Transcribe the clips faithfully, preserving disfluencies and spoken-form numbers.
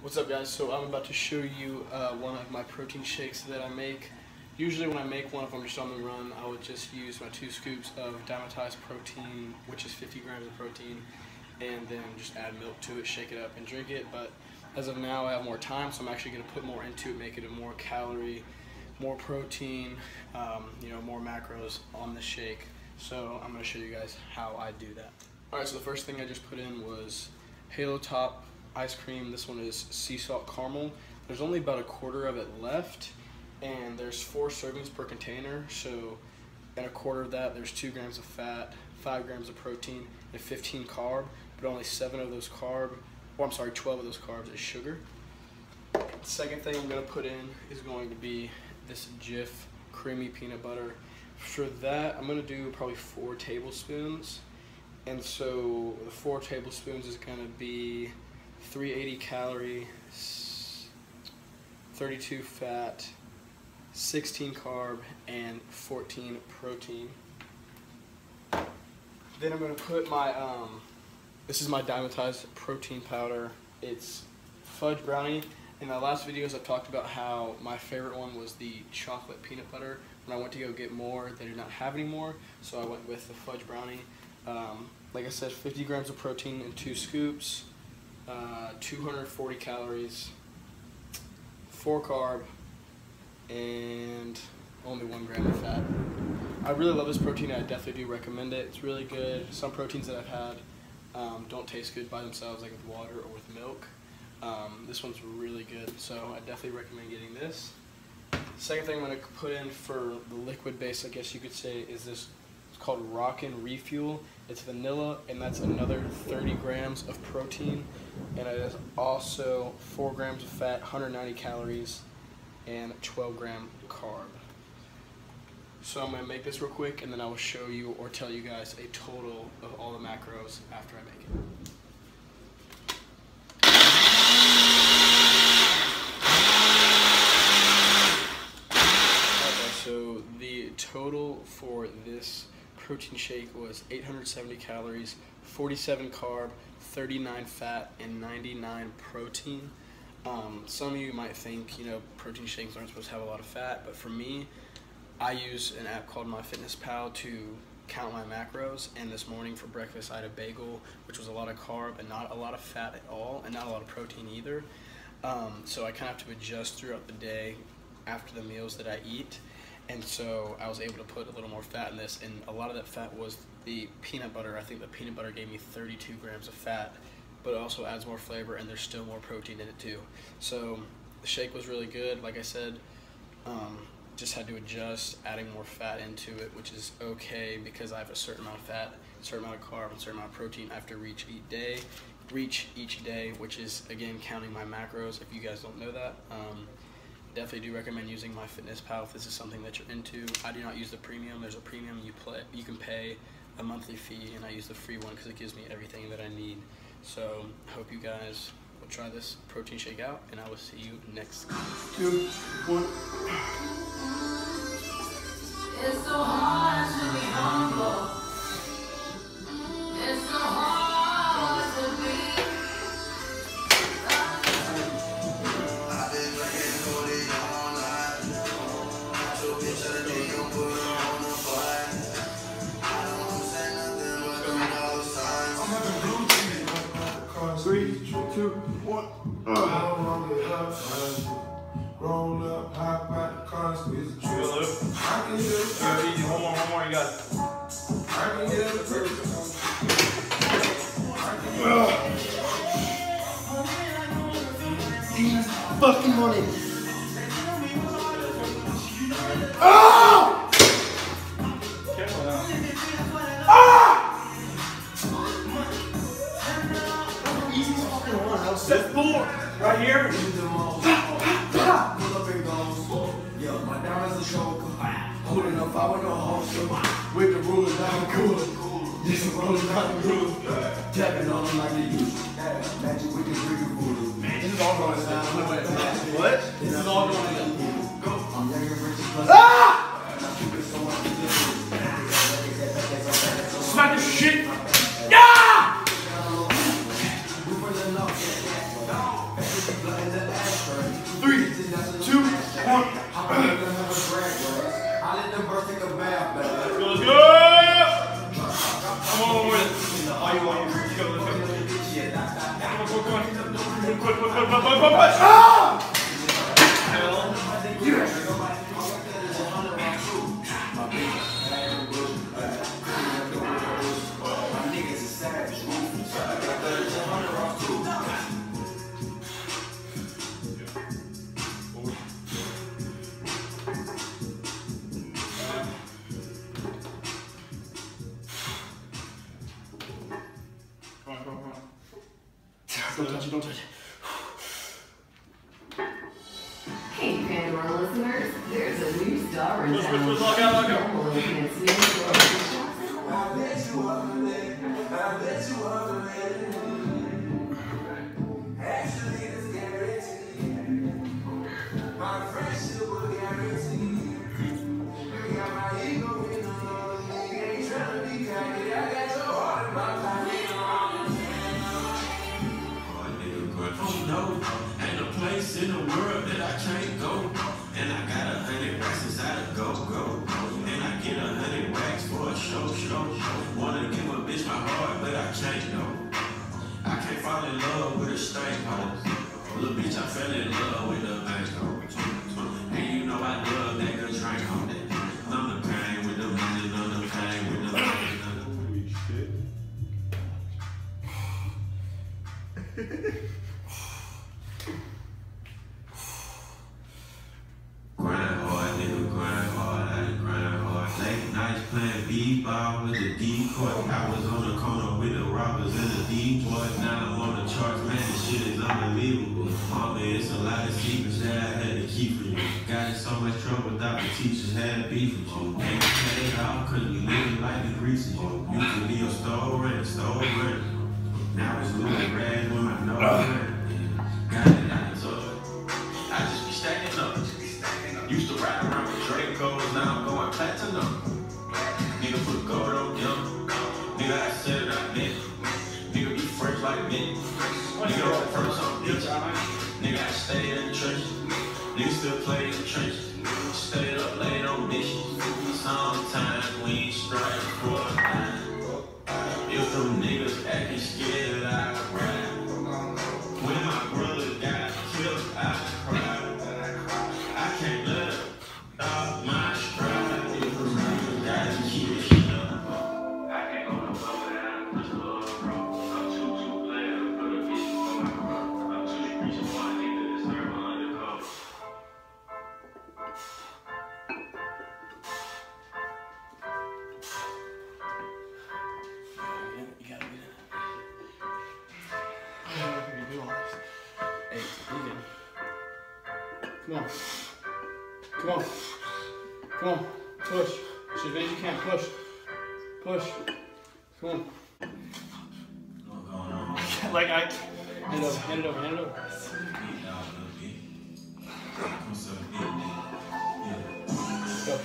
What's up, guys? So I'm about to show you uh, one of my protein shakes that I make. Usually when I make one, if I'm just on the run, I would just use my two scoops of Dymatize protein, which is fifty grams of protein, and then just add milk to it, shake it up, and drink it. But as of now, I have more time, so I'm actually going to put more into it, make it a more calorie, more protein, um, you know, more macros on the shake. So I'm going to show you guys how I do that. Alright, so the first thing I just put in was Halo Top ice cream. This one is sea salt caramel. There's only about a quarter of it left, and there's four servings per container. So in a quarter of that, there's two grams of fat, five grams of protein, and fifteen carb, but only seven of those carb, or I'm sorry, twelve of those carbs is sugar. The second thing I'm gonna put in is going to be this Jif creamy peanut butter. For that, I'm gonna do probably four tablespoons. And so the four tablespoons is gonna be three eighty calorie, thirty-two fat, sixteen carb, and fourteen protein. Then I'm gonna put my, um, this is my Dymatize protein powder. It's fudge brownie. In my last videos, I've talked about how my favorite one was the chocolate peanut butter. When I went to go get more, they did not have any more, so I went with the fudge brownie. Um, like I said, fifty grams of protein in two scoops. Uh, two hundred forty calories, four carb, and only one gram of fat. I really love this protein. I definitely do recommend it. It's really good. Some proteins that I've had um, don't taste good by themselves, like with water or with milk. Um, this one's really good, so I definitely recommend getting this. Second thing I'm going to put in for the liquid base, I guess you could say, is this. It's called Rockin' Refuel. It's vanilla, and that's another thirty grams of protein, and it is also four grams of fat, one hundred ninety calories, and twelve gram carb. So I'm going to make this real quick, and then I will show you or tell you guys a total of all the macros after I make it. Okay, so the total for this protein shake was eight hundred seventy calories, forty-seven carb, thirty-nine fat, and ninety-nine protein. Um, some of you might think, you know, protein shakes aren't supposed to have a lot of fat, but for me, I use an app called MyFitnessPal to count my macros, and this morning for breakfast I had a bagel, which was a lot of carb and not a lot of fat at all, and not a lot of protein either. Um, so I kind of have to adjust throughout the day after the meals that I eat. And so I was able to put a little more fat in this, and a lot of that fat was the peanut butter. I think the peanut butter gave me thirty-two grams of fat, but it also adds more flavor, and there's still more protein in it too. So the shake was really good. Like I said, um, just had to adjust, adding more fat into it, which is okay because I have a certain amount of fat, a certain amount of carb, and a certain amount of protein I have to reach each day, reach each day, which is, again, counting my macros, if you guys don't know that. Um, Definitely do recommend using MyFitnessPal if this is something that you're into. I do not use the premium. There's a premium you play, you can pay a monthly fee, and I use the free one because it gives me everything that I need. So I hope you guys will try this protein shake out, and I will see you next time. Two, one. It's so hard to be humble. It's so hard to be. Three, two, one. Roll up, hop out the car, squeeze the trigger. I can hear it. Easy, one more, one more, you got it. I can hear the trigger. These fucking money. Oh! Careful now. Ah! Easy fucking one. That was Step four, right here. Yo, my diamonds are choker. Cool enough, I want no holster. With the ruler down cooler. This is rolling down the roof. Tapping on them like they do. Magic with this freaking voodoo. This is all going to sound. What? This is all going to sound. I'm young and rich and plus. Ah! Smack this shit. Yeah! Three, two, one. I let them birth take a bath, baby. Let's go, let's go! Come on with it. All you want, let's go, let's go. Come on, come on, come on. Quick, quick, quick, quick, quick, quick, quick. Ah! Hell. Don't touch it, don't touch it. Hey, Pandora listeners, there's a new star in Push, push, town. push, lock out, lock out. We're looking at Snoop Dogg. I bet you are the man. I bet you are the man. Actually, it's guaranteed. My friendship will guarantee. You got my ego in the love. You ain't trying to be cocky. I got your heart in my pocket. Oh no, ain't a place in the world that I can't go. And I got a hundred racks inside a go, go, go. And I get a hundred racks for a show, show, show. Wanna give a bitch my heart, but I can't, no. I can't fall in love with a stank hoe. Little bitch, I fell in love with a bank hoe. And you know I love that good drink on that. None the pain with the money, none the pain with the money, none the grind hard, nigga, grind hard, I done grind hard. Late nights playing b-ball with the decoy. I was on the corner with the robbers and the decoy. Now I'm on the charts, man, this shit is unbelievable. Mama, it's a lot of secrets that I had to keep from you. Got in so much trouble that the teachers had beef with you. Ain't paid off cause we living like the greases you. Used to be a store rent, store rent. Now it's moving red when my nose red. Got it out of touch. I just be stacking up. Used to ride around with Dracos, now I'm going platinum. Nigga put gold on them. Nigga, I set it up, nigga. Nigga be fresh like me. Nigga roll first on bitch. Nigga, I stay in the trenches. Nigga still play in the trenches. Stayed up late on missions. Sometimes we ain't strike for a dime. If them niggas acting scared, I ride. When my brother got killed, I cried. I can't let it stop my stride. If them niggas gotta keep it shit up. I can't go no further without this love, bro. I'm too, too glad to put a vision for my bro. I'm too reaching for a nigga to serve my undercover. You gotta get it. I don't know if you can do all this. Hey, you can. Come on. Come on. Come on. Push. As big as you can. Push. Push. Come on. What's going on? Like I. Hand it over. Hand it over. Hand it over. What's up, big nigga? Yeah. Go.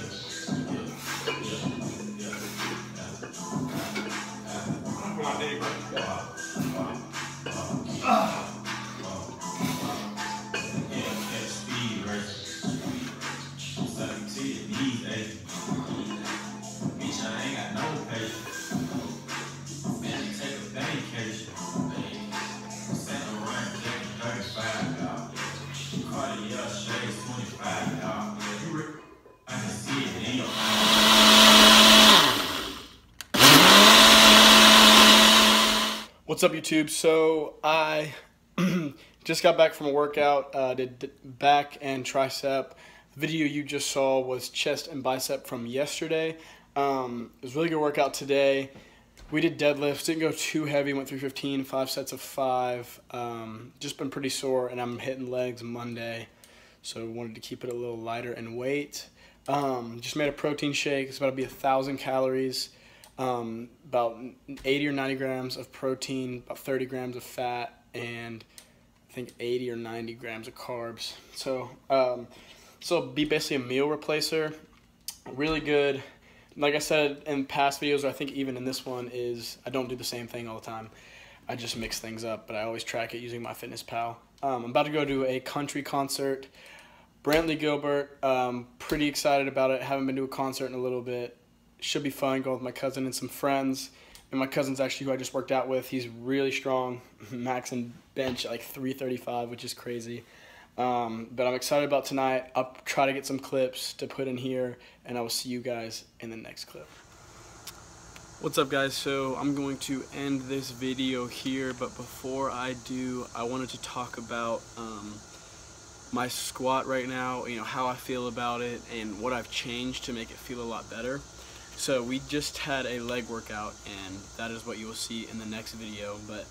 Come on, Dave. What's up, YouTube? So I just got back from a workout, uh, did back and tricep. The video you just saw was chest and bicep from yesterday. Um, it was a really good workout today. We did deadlifts, didn't go too heavy, went through fifteen, five sets of five. Um, just been pretty sore, and I'm hitting legs Monday, so wanted to keep it a little lighter in weight. Um, just made a protein shake. It's about to be a thousand calories. Um, about eighty or ninety grams of protein, about thirty grams of fat, and I think eighty or ninety grams of carbs. So, um, so it'll be basically a meal replacer. Really good. Like I said in past videos, or I think even in this one, is I don't do the same thing all the time. I just mix things up, but I always track it using MyFitnessPal. Um, I'm about to go to a country concert. Brantley Gilbert, um, pretty excited about it. Haven't been to a concert in a little bit. Should be fun, going with my cousin and some friends. And my cousin's actually who I just worked out with. He's really strong, max and bench at like three thirty-five, which is crazy. Um, but I'm excited about tonight. I'll try to get some clips to put in here, and I will see you guys in the next clip. What's up, guys? So I'm going to end this video here, but before I do, I wanted to talk about um, my squat right now, you know, how I feel about it and what I've changed to make it feel a lot better. So we just had a leg workout, and that is what you will see in the next video, but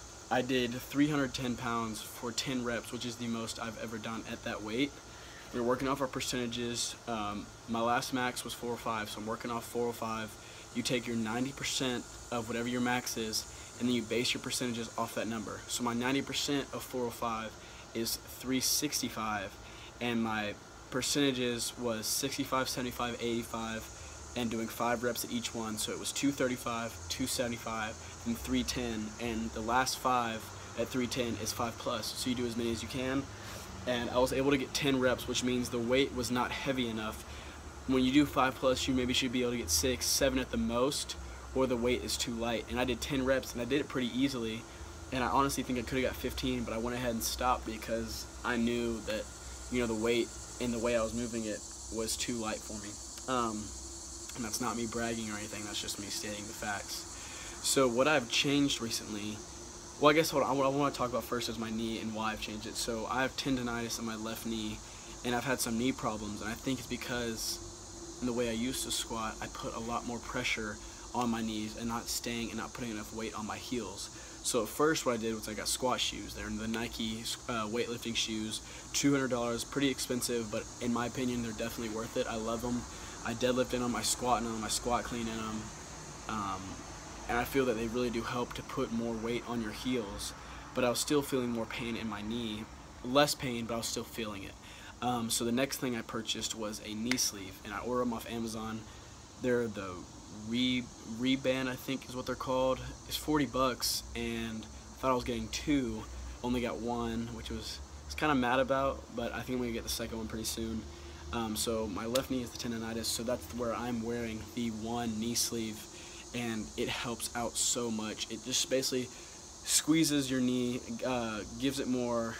I did three hundred ten pounds for ten reps, which is the most I've ever done at that weight. We were working off our percentages. Um, my last max was four oh five, so I'm working off four oh five. You take your ninety percent of whatever your max is, and then you base your percentages off that number. So my ninety percent of four oh five is three sixty-five, and my percentages was sixty-five, seventy-five, eighty-five, and doing five reps at each one. So it was two thirty-five, two seventy-five, and three ten, and the last five at three ten is five plus. So you do as many as you can, and I was able to get ten reps, which means the weight was not heavy enough. When you do five plus, you maybe should be able to get six, seven at the most, or the weight is too light. And I did ten reps, and I did it pretty easily. And I honestly think I could have got fifteen, but I went ahead and stopped because I knew that, you know, the weight and the way I was moving it was too light for me. Um, and that's not me bragging or anything. That's just me stating the facts. So what I've changed recently, well, I guess what I, what I want to talk about first is my knee and why I've changed it. So I have tendonitis in my left knee, and I've had some knee problems, and I think it's because in the way I used to squat, I put a lot more pressure on my knees and not staying and not putting enough weight on my heels. So at first what I did was I got squat shoes. They're the Nike uh, weightlifting shoes, two hundred dollars, pretty expensive, but in my opinion, they're definitely worth it. I love them. I deadlift in them, I squat in them, I squat clean in them. Um, and I feel that they really do help to put more weight on your heels, but I was still feeling more pain in my knee. Less pain, but I was still feeling it. Um, so the next thing I purchased was a knee sleeve, and I ordered them off Amazon. They're the Re Reband, I think is what they're called. It's forty bucks, and I thought I was getting two, only got one, which was I was kind of mad about, but I think I'm gonna get the second one pretty soon. Um, so my left knee is the tendonitis, so that's where I'm wearing the one knee sleeve, and it helps out so much. It just basically squeezes your knee, uh, gives it more.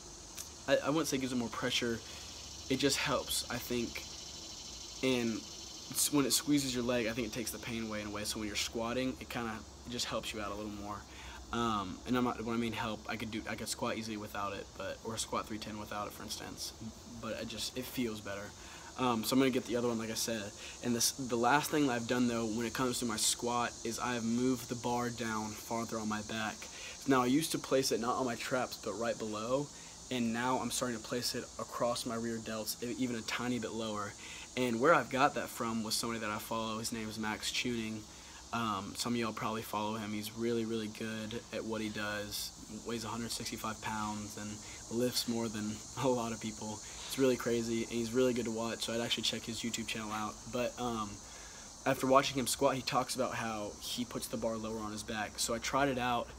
I, I wouldn't say gives it more pressure, it just helps, I think, and when it squeezes your leg, I think it takes the pain away in a way, so when you're squatting, it kind of it just helps you out a little more. Um, and I'm not, when I mean help, I could do, I could squat easily without it, but, or squat three ten without it, for instance, but it just, it feels better. Um, so I'm going to get the other one, like I said. And this, the last thing that I've done, though, when it comes to my squat, is I have moved the bar down farther on my back. Now, I used to place it not on my traps, but right below, and now I'm starting to place it across my rear delts, even a tiny bit lower. And where I've got that from was somebody that I follow. His name is Max Tuning. Um, some of y'all probably follow him. He's really, really good at what he does. Weighs one hundred sixty-five pounds and lifts more than a lot of people. It's really crazy, and he's really good to watch, so I'd actually check his YouTube channel out. But um, after watching him squat, he talks about how he puts the bar lower on his back. So I tried it out,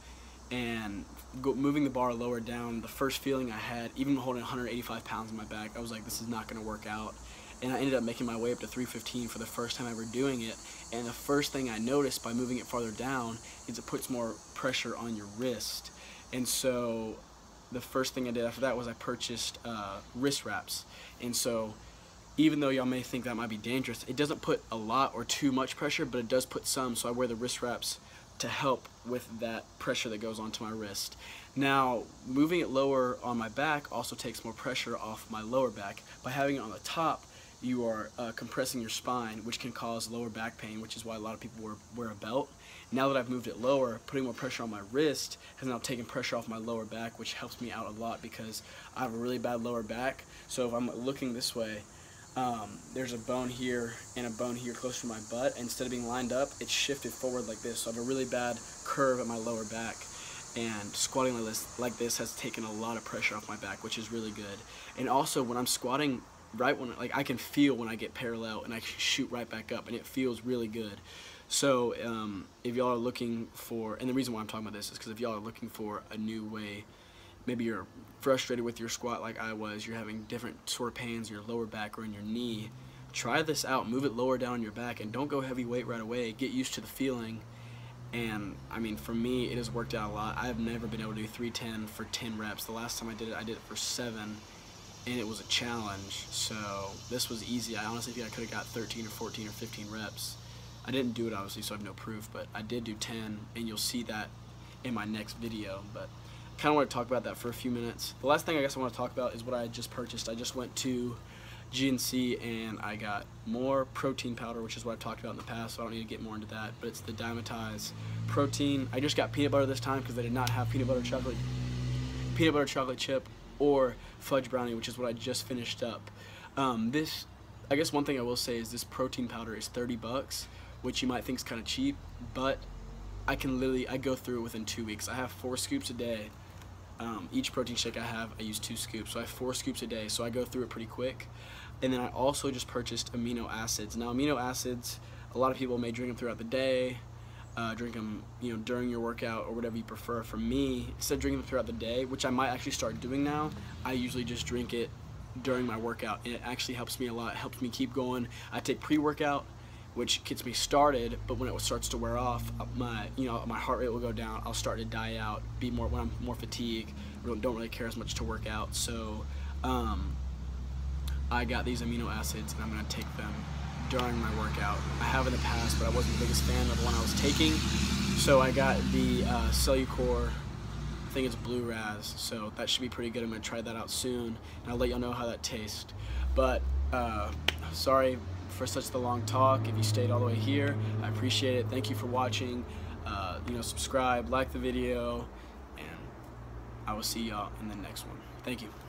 and go, moving the bar lower down, the first feeling I had, even holding one hundred eighty-five pounds in my back, I was like, this is not going to work out. And I ended up making my way up to three fifteen for the first time ever doing it. And the first thing I noticed by moving it farther down is it puts more pressure on your wrist. And so the first thing I did after that was I purchased uh, wrist wraps. And so even though y'all may think that might be dangerous, it doesn't put a lot or too much pressure, but it does put some. So I wear the wrist wraps to help with that pressure that goes onto my wrist. Now, moving it lower on my back also takes more pressure off my lower back. By having it on the top, you are uh, compressing your spine, which can cause lower back pain, which is why a lot of people wear, wear a belt. Now that I've moved it lower, putting more pressure on my wrist has now taken pressure off my lower back, which helps me out a lot because I have a really bad lower back. So if I'm looking this way, um, there's a bone here and a bone here close to my butt. Instead of being lined up, it's shifted forward like this. So I have a really bad curve at my lower back. And squatting like this, like this has taken a lot of pressure off my back, which is really good. And also when I'm squatting, right when like I can feel when I get parallel and I can shoot right back up, and it feels really good. So um, if y'all are looking for, and the reason why I'm talking about this is because if y'all are looking for a new way maybe you're frustrated with your squat like I was, you're having different sort of pains in your lower back or in your knee, try this out. Move it lower down on your back and don't go heavy weight right away. Get used to the feeling. And I mean, for me, it has worked out a lot. I've never been able to do three ten for ten reps. The last time I did it, I did it for seven, and it was a challenge. So this was easy. I honestly think I could have got thirteen or fourteen or fifteen reps. I didn't do it, obviously, so I have no proof, but I did do ten, and you'll see that in my next video. But I kind of want to talk about that for a few minutes. The last thing I guess I want to talk about is what I just purchased. I just went to G N C and I got more protein powder, which is what I've talked about in the past, so I don't need to get more into that, but it's the Dymatize protein. I just got peanut butter this time because they did not have peanut butter chocolate peanut butter chocolate chip or fudge brownie, which is what I just finished up. Um, this, I guess one thing I will say is this protein powder is thirty bucks, which you might think is kind of cheap, but I can literally, I go through it within two weeks. I have four scoops a day. Um, each protein shake I have, I use two scoops, so I have four scoops a day, so I go through it pretty quick. And then I also just purchased amino acids. Now, amino acids, a lot of people may drink them throughout the day, uh, drink them, you know, during your workout or whatever you prefer. For me, instead of drinking them throughout the day, which I might actually start doing now, I usually just drink it during my workout, and it actually helps me a lot. It helps me keep going. I take pre-workout, which gets me started, but when it starts to wear off, my you know my heart rate will go down. I'll start to die out, be more when I'm more fatigued. Don't, don't really care as much to work out. So um, I got these amino acids, and I'm gonna take them during my workout. I have in the past, but I wasn't the biggest fan of the one I was taking. So I got the uh, Cellucor. I think it's Blue Raz. So that should be pretty good. I'm gonna try that out soon, and I'll let y'all know how that tastes. But uh, sorry for such the long talk. If you stayed all the way here, I appreciate it. Thank you for watching. Uh, you know, subscribe, like the video, and I will see y'all in the next one. Thank you.